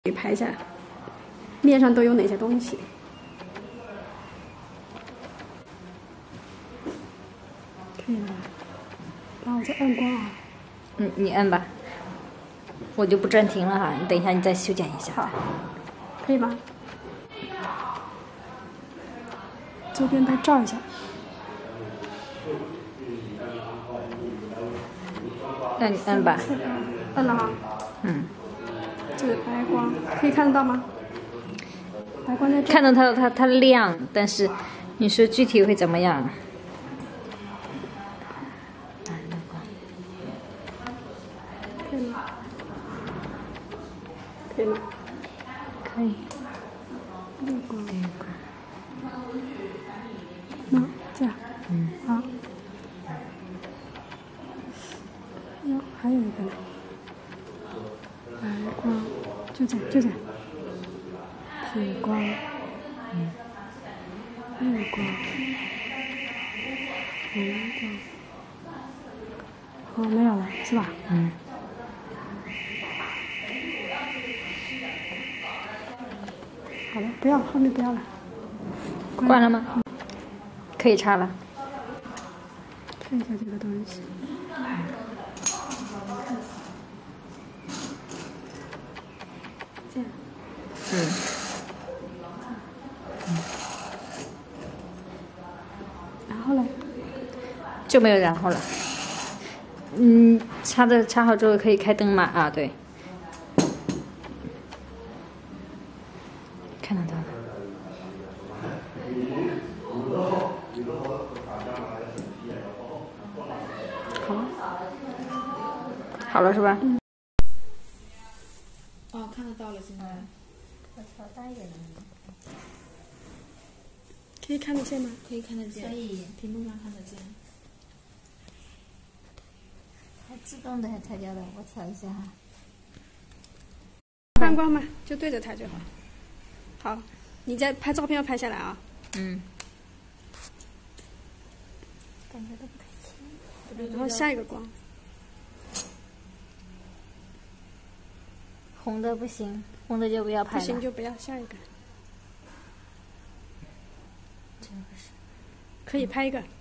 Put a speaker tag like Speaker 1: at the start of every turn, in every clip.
Speaker 1: 给拍下来，面上都有哪些东西？可以了吧？然后我再按光啊。
Speaker 2: 你按吧，我就不暂停了哈。你等一下，你再修剪一下。
Speaker 1: 好，可以吗？周边都照一下。
Speaker 2: 那你按吧。
Speaker 1: 按了哈。
Speaker 2: 嗯。
Speaker 1: 这是白光，可以看得到吗？白光在这。
Speaker 2: 看到它亮，但是你说具体会怎么样？
Speaker 1: 可以吗？可以吗？
Speaker 2: 可以。
Speaker 1: 绿光。那这样。好。哟，还有一个呢。白光，就这样，就这样。紫光，绿光，红光，好，没有了，是吧？好了，不要，后面不要了。
Speaker 2: 关了吗？可以插了。
Speaker 1: 看一下这个东西。这样。然后呢？
Speaker 2: 就没有然后了。插好之后可以开灯嘛？啊，对。看得到了。
Speaker 1: 好了。
Speaker 2: 好了是吧？
Speaker 3: 哦，看得到了，现在。
Speaker 2: 我调大一点的。
Speaker 1: 可以看得见吗？
Speaker 3: 可以看得见。
Speaker 2: 可以，
Speaker 3: 屏幕上看得见。
Speaker 2: 它自动的还调掉的，我调一下哈。
Speaker 1: 看光嘛，就对着它就好。好，你再拍照片要拍下来啊。
Speaker 2: 感觉都不太清。
Speaker 1: 然后下一个光。
Speaker 2: 红的不行，红的就不要拍了。
Speaker 1: 不行就不要，下一个。
Speaker 2: 这个是。
Speaker 1: 可以拍一个。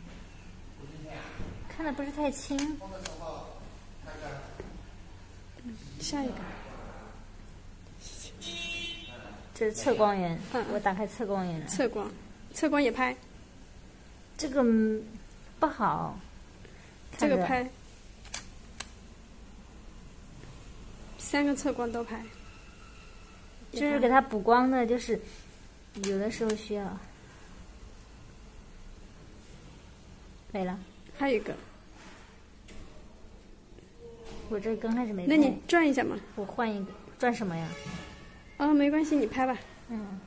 Speaker 2: 看的不是太清。
Speaker 1: 下一个。
Speaker 2: 这是测光源，我打开测光源了。
Speaker 1: 测光，测光也拍。
Speaker 2: 这个不好。
Speaker 1: 这个拍。3个测光都拍。
Speaker 2: 就是给它补光的，就是有的时候需要。没了。
Speaker 1: 还有一个。
Speaker 2: 我这刚开始没拍。
Speaker 1: 那你转一下嘛。
Speaker 2: 我换一个，转什么呀？
Speaker 1: 没关系，你拍吧。